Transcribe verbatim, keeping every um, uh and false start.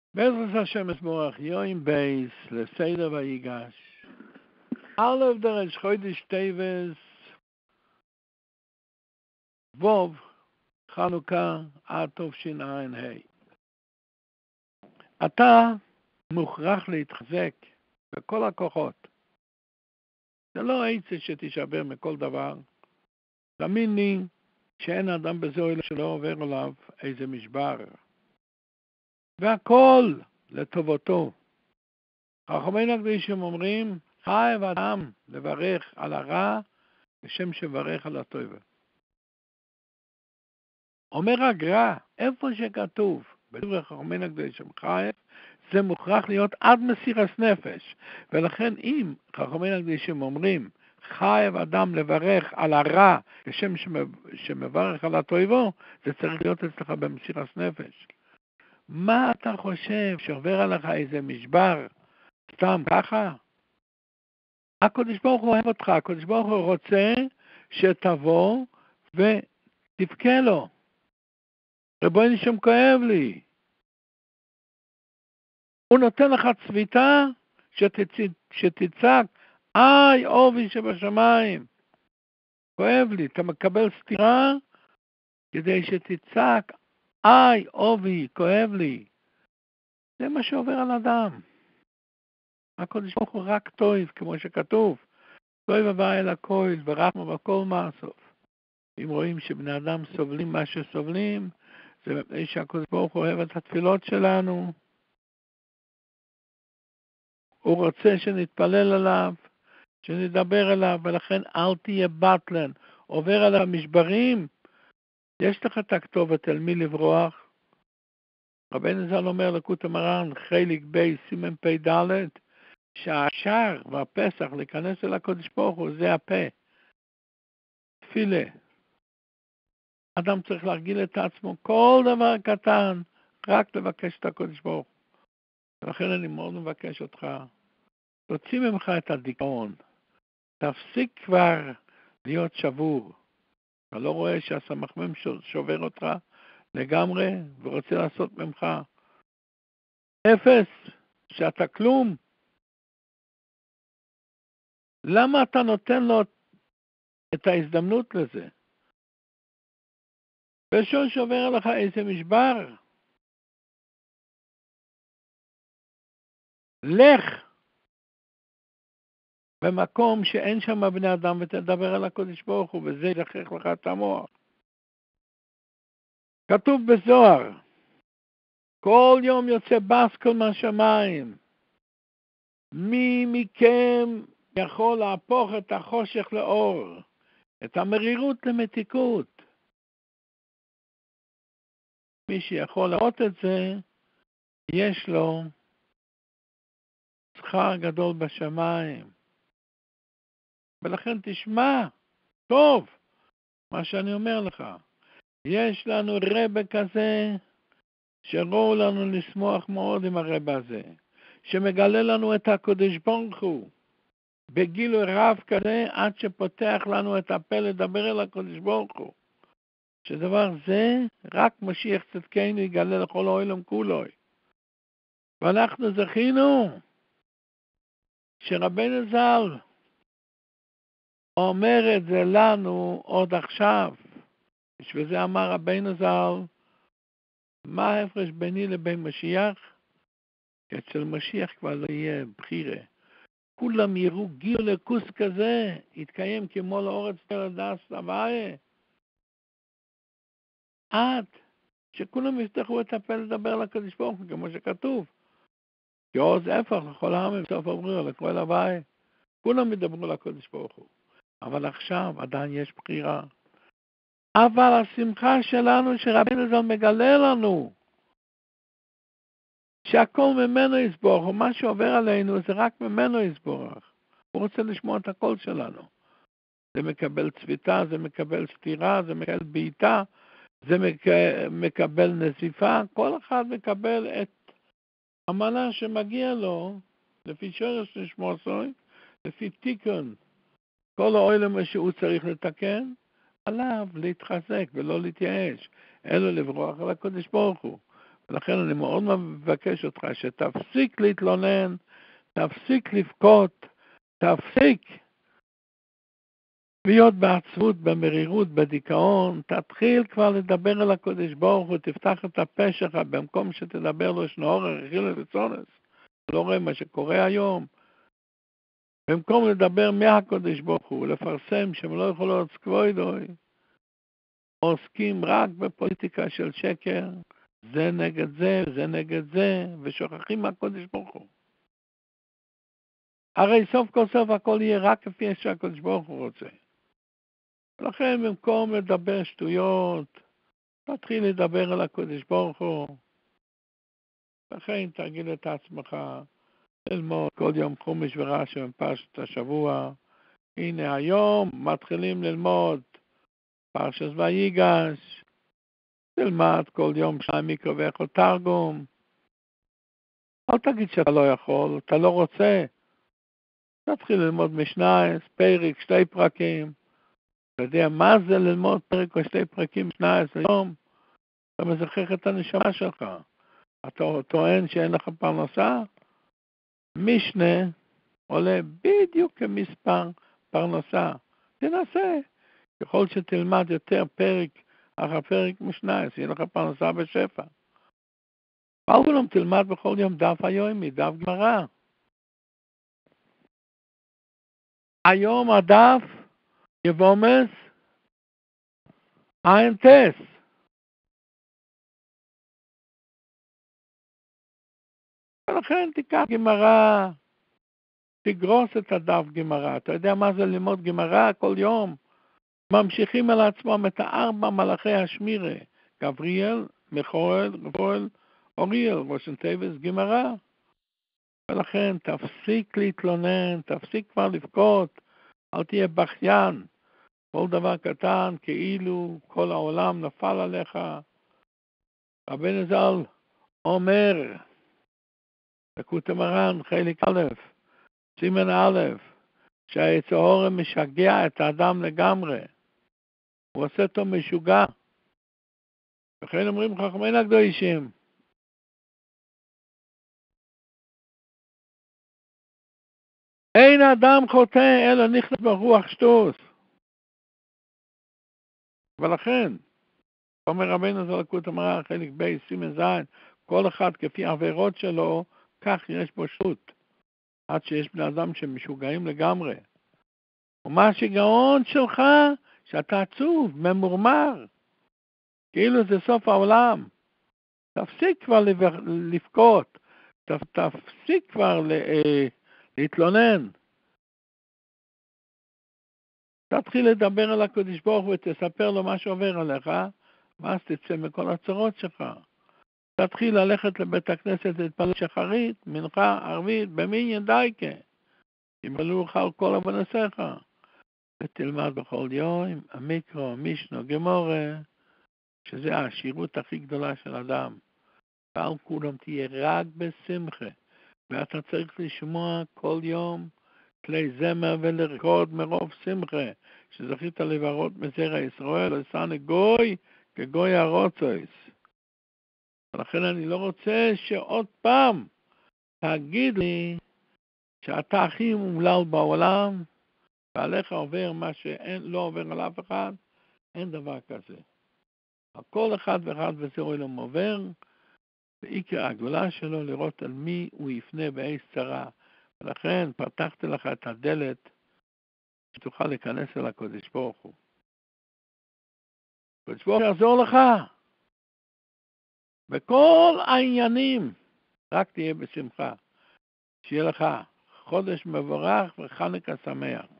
בעזרת השם יתברך, יום בייס לסדר ויגש. א' דרש חודש טבת, ווב, חנוכה עד תשע"ה. אתה מוכרח להתחזק בכל הכוחות. זה לא עצה שתישבר מכל דבר. תאמין לי שאין אדם בזוהר שלא עובר עליו איזה משבר. והכל לטובתו. חכמינו הקדושים אומרים, חייב אדם לברך על הרע כשם שברך על הטוב. אומר הגר"א, איפה שכתוב בדברי חכמינו הקדושים חייב, זה מוכרח להיות עד מסירת נפש. ולכן אם חכמינו הקדושים אומרים, חייב אדם לברך על הרע כשם שמברך על הטוב, זה צריך להיות אצלך במסירת נפש. מה אתה חושב שעובר עליך איזה משבר סתם ככה? הקדוש ברוך הוא אוהב אותך, הקדוש ברוך הוא רוצה שתבוא ותבכה לו. רבוני שם כואב לי. הוא נותן לך צביתה שתצעק, איי אובי שבשמיים. כואב לי, אתה מקבל סתירה כדי שתצעק, איי אובי, כואב לי. זה מה שעובר על אדם. הקדוש ברוך הוא רק טוב, כמו שכתוב. טוב הבא אל הכל, ורחמו בכל מעשוף. אם רואים שבני אדם סובלים מה שסובלים, זה מפני שהקדוש ברוך הוא אוהב את התפילות שלנו. הוא רוצה שנתפלל עליו, שנדבר עליו, ולכן אל תהיה בטלן. עובר על המשברים, יש לך את הכתובת אל מי לברוח. רבנו ז"ל אומר לקוטי מרן, חלק בי סימן פי ד', שהשער והפסח להיכנס אל הקדוש ברוך הוא, זה הפה. תפילה. אדם צריך להרגיל את עצמו, כל דבר קטן, רק לבקש את הקדוש ברוך הוא. ולכן אני מאוד מבקש אותך, תוציא ממך את הדיכאון. תפסיק כבר להיות שבור. אתה לא רואה שהסמ"ם שובר אותך לגמרי ורוצה לעשות ממך אפס, שאתה כלום. למה אתה נותן לו את ההזדמנות לזה? ושוב שובר עליך איזה משבר. לך במקום שאין שם בני אדם ותדבר על הקדוש ברוך הוא, וזה יזכך לך את המוח. כתוב בזוהר, כל יום יוצא בסקול מהשמיים. מי מכם יכול להפוך את החושך לאור, את המרירות למתיקות? מי שיכול לראות את זה, יש לו שכר גדול בשמיים. ולכן תשמע, טוב, מה שאני אומר לך. יש לנו רבא כזה, שראו לנו לשמוח מאוד עם הרבא הזה, שמגלה לנו את הקדוש ברוך הוא, בגילוי רב כזה, עד שפותח לנו את הפה לדבר אל הקדוש ברוך הוא. שדבר זה, רק משיח צדקנו יגלה לכל העולם כולו. ואנחנו זכינו, שרבנו ז"ל אומר את זה לנו עוד עכשיו. בשביל זה אמר רבנו ז"ל, מה ההפרש ביני לבין משיח? אצל משיח כבר לא יהיה בחירה. כולם יראו גיל לקוס כזה, יתקיים כמו לאורץ תלדס הוויה. עד שכולם יפתחו את הפה לדבר לקדוש ברוך הוא, כמו שכתוב. כי עוז הפך לכל העמים, סוף הבריר, לכל הוויה. כולם ידברו לקדוש ברוך הוא. אבל עכשיו עדיין יש בחירה. אבל השמחה שלנו שרבנו ז"ל מגלה לנו, שהכל ממנו יסבורך, ומה שעובר עלינו זה רק ממנו יסבורך. הוא רוצה לשמוע את הקול שלנו. זה מקבל צביתה, זה מקבל סתירה, זה מקבל בעיטה, זה מקבל נזיפה. כל אחד מקבל את המנה שמגיע לו, לפי שורש נשמור סוי, לפי תיקון. כל העולם שהוא צריך לתקן, עליו להתחזק ולא להתייאש, אלא לברוח על הקדוש ברוך הוא. ולכן אני מאוד מבקש אותך שתפסיק להתלונן, תפסיק לבכות, תפסיק להיות בעצבות, במרירות, בדיכאון, תתחיל כבר לדבר אל הקודש ברוך הוא, תפתח את הפה שלך, במקום שתדבר לו שנאור, רכיל וצונס. לא רואה מה שקורה היום. במקום לדבר מהקודש ברוך הוא, לפרסם שהם לא יכולים להיות סקווידוי, עוסקים רק בפוליטיקה של שקר, זה נגד זה, זה נגד זה, ושוכחים מהקודש ברוך הוא. הרי סוף כל סוף הכל יהיה רק כפי שהקודש ברוך הוא רוצה. ולכן במקום לדבר שטויות, תתחיל לדבר על הקודש ברוך הוא. לכן תגיד את עצמך, ללמוד כל יום חומש ורש"י בפרשת השבוע. הנה היום מתחילים ללמוד פרשת ויגש. תלמד כל שעה שניים מקרא ואחד תרגום. אל תגיד שאתה לא יכול, אתה לא רוצה. תתחיל ללמוד משנה, פרק, שתי פרקים. אתה יודע מה זה ללמוד פרק או שתי פרקים משנה היום? אתה מזכח את הנשמה שלך. אתה טוען שאין לך פרנסה? משנה עולה בדיוק כמספר פרנסה. תנסה. ככל שתלמד יותר פרק אחר פרק משנה, יהיה לך פרנסה בשפע. אבל כולם תלמד בכל יום דף היומי, דף גמרא. היום הדף יבומס עין טס. ולכן תיקח גמרא, תגרוס את הדף גמרא. אתה יודע מה זה ללמוד גמרא כל יום? ממשיכים על עצמם את הארבע מלאכי השמירה. גבריאל, מיכאל, רפאל, אוריאל, ראשון תיבס, גמרא. ולכן תפסיק להתלונן, תפסיק כבר לבכות, אל תהיה בכיין. כל דבר קטן כאילו כל העולם נפל עליך. רבנו ז"ל אומר, לקוטי מרן, חלק א', סימן א', שהיצר הרע משגע את האדם לגמרי. הוא עושה אותו משוגע. וכן אומרים חכמינו הקדושים, אין אדם חוטא אלא נכנס ברוח שטות. ולכן, אומר רבנו ז"ל לקוטי מרן, חלק ב', סימן ז', כל אחד כפי העבירות שלו, כך יש בו שטות. עד שיש בני אדם שמשוגעים לגמרי. ומה השיגעון שלך? שאתה עצוב, ממורמר. כאילו זה סוף העולם. תפסיק כבר לבכות. תפסיק כבר להתלונן. תתחיל לדבר על הקדוש ברוך הוא ותספר לו מה שעובר עליך, ואז תצא מכל הצרות שלך. תתחיל ללכת לבית הכנסת להתפלל שחרית, מנחה, ערבית, במניין דייקה. ימלאו לך על כל עוונותיך. ותלמד בכל יום, המיקרו, מישנו, גמורה, שזה העשירות הכי גדולה של אדם. ועל כולם תהיה רק בשמחה. ואתה צריך לשמוע כל יום כלי זמר ולרקוד מרוב שמחה, שזכית לברות מזרע ישראל, ועשני גוי כגוי הרוצויס. ולכן אני לא רוצה שעוד פעם תגיד לי שאתה הכי מומלל בעולם, ועליך עובר מה שלא עובר על אף אחד, אין דבר כזה. על כל אחד ואחד וזה עולם עובר, ועיקר הגדולה שלו לראות על מי הוא יפנה באיז צרה. ולכן פתחתי לך את הדלת, שתוכל להיכנס אל הקודש ברוך הוא. הקודש ברוך הוא יעזור לך. בכל העניינים, רק תהיה בשמחה. שיהיה לך חודש מבורך וחנוכה שמח.